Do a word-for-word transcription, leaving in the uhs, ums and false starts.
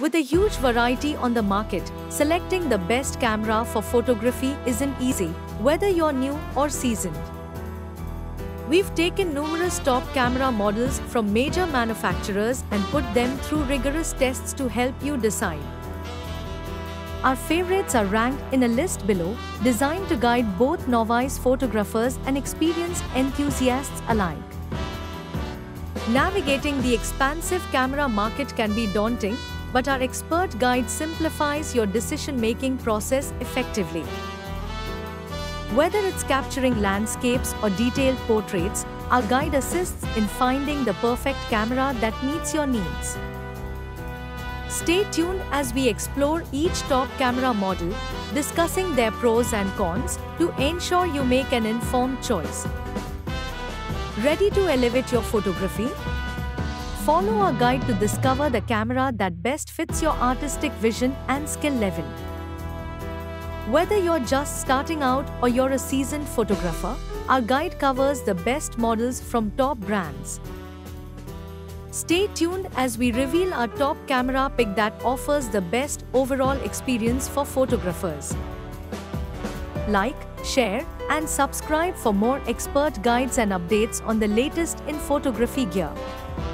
With a huge variety on the market, selecting the best camera for photography isn't easy, whether you're new or seasoned. We've taken numerous top camera models from major manufacturers and put them through rigorous tests to help you decide. Our favorites are ranked in a list below, designed to guide both novice photographers and experienced enthusiasts alike. Navigating the expansive camera market can be daunting, but our expert guide simplifies your decision-making process effectively. Whether it's capturing landscapes or detailed portraits, our guide assists in finding the perfect camera that meets your needs. Stay tuned as we explore each top camera model, discussing their pros and cons to ensure you make an informed choice. Ready to elevate your photography? Follow our guide to discover the camera that best fits your artistic vision and skill level. Whether you're just starting out or you're a seasoned photographer, our guide covers the best models from top brands. Stay tuned as we reveal our top camera pick that offers the best overall experience for photographers. Like, share, and subscribe for more expert guides and updates on the latest in photography gear.